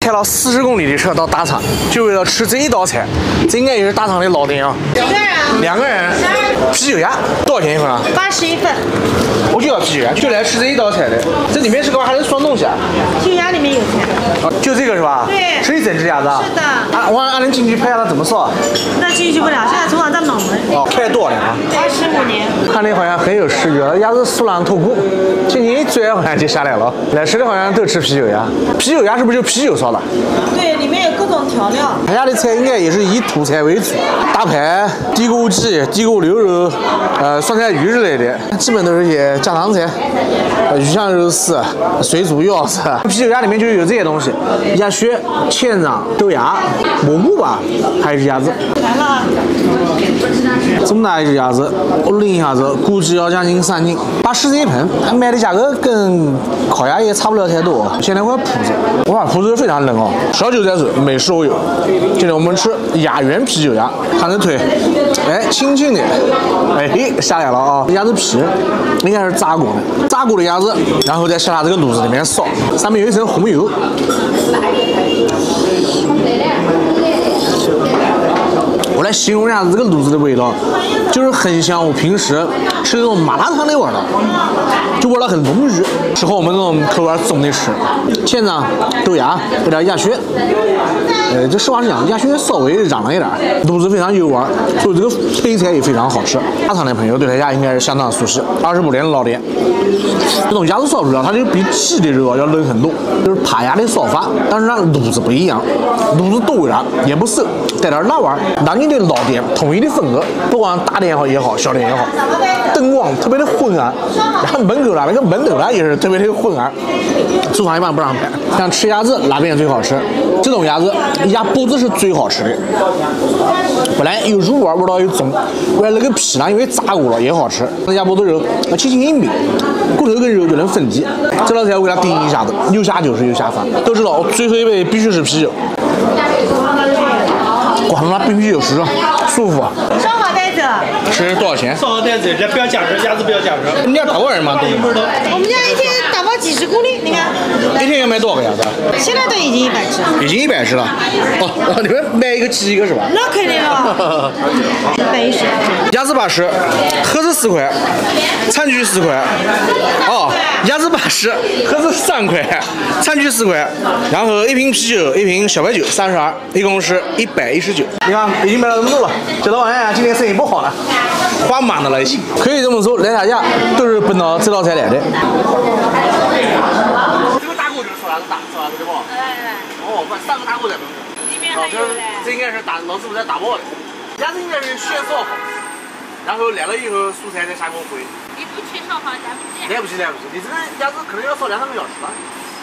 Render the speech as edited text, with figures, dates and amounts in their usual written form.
开了40公里的车到大厂，就为了吃这一道菜。这应该也是大厂的老店啊。 几个人？2 个人。啤酒鸭多少钱一份啊 ？80一份。 我就要啤酒鸭，就来吃这一道菜的。这里面是干嘛？还能装东西啊？ 啤酒鸭里面有菜。 就这个是吧？ 对。 是一整只鸭子啊？ 是的。 我让人进去拍下它怎么烧。 那进去不了，现在从网上冷门。 哦，开多少年啊 ？25年。 看的好像很有视觉，鸭子酥软透骨，轻轻一拽好像就下来了。来吃的好像都吃啤酒鸭，啤酒鸭是不是就啤酒烧的？ 对，里面有各种调料。 他家的菜应该也是以土菜为主，大排、地沟鸡、地沟牛肉、酸菜鱼之类的，基本都是些家常菜，鱼香肉丝、水煮腰子。啤酒鸭里面就有这些东西，鸭血、欠掌、豆芽、蘑菇吧，还有一只鸭子。 来了， 这么大一只鸭子，我论一下子，估计要将近3斤。80这一盆，卖的价格跟烤鸭也差不了太多。现在我铺子，哇，铺子非常冷哦，小酒在手，美食我有。现在我们吃鸭原啤酒鸭，看着腿，哎，轻轻的，哎，下来了啊！鸭子皮应该是炸过的，炸过的鸭子，然后再下到这个炉子里面烧，上面有一层红油。我来形容一下这个卤子的味道，就是很像我平时吃那种麻辣烫的味道，就味道很浓郁，适合我们这种口味重的吃。芡掌、豆芽，有点鸭血，这实话实讲，鸭血稍微嚷了一点，卤子非常有味，所以这个配菜也非常好吃。大厂的朋友对他家应该是相当熟悉，25年的老店。这种鸭子烧出来，它就比鸡的肉要嫩很多，就是扒鸭的烧法，但是呢卤子不一样，卤子多一点，也不瘦，带点辣味。南京的老店统一的风格，不管大店也好，小店也好，灯光特别的昏暗，然后门口呢那个门头呢也是特别的昏暗，厨房一般不让拍。像吃鸭子哪边最好吃？这种鸭子鸭脖子是最好吃的，本来有入味，味道又重，外那个皮呢因为炸过了也好吃。那鸭脖子肉轻轻一抿，骨头跟肉就能分离。这道菜我给它定义一下子，又下酒是又下饭。都知道最后一杯必须是啤酒。哇，他妈冰啤酒吃着舒服。 烧烤带走。 是多少钱？ 烧烤带走，这不要加热，鸭子不要加热。 你家打包人吗？ 我们家一天打包几十公里，你看。 一天要卖多少个鸭子？ 现在都已经100只。 已经100只了。哦，你们卖一个鸡一个是吧？ 那肯定了。110。 鸭子80，盒子4块，餐具4块。哦，鸭子80，盒子3块，餐具4块，然后1瓶啤酒，1瓶小白酒32，一共是119。你看，已经卖了这么多了。这老板今天生意不好了，花满了已经。可以这么说，来他家都是奔着这道菜来的。这个大锅就是说啥子大，说啥子对不？哦，不，3个大锅在门口。 里面还有嘞。 这应该是老师傅在打包的。鸭子应该是先烧好，然后来了以后蔬菜再下锅烩。 你不去烧烤，来不及。 来不及。你这个鸭子可能要烧2、3个小时了。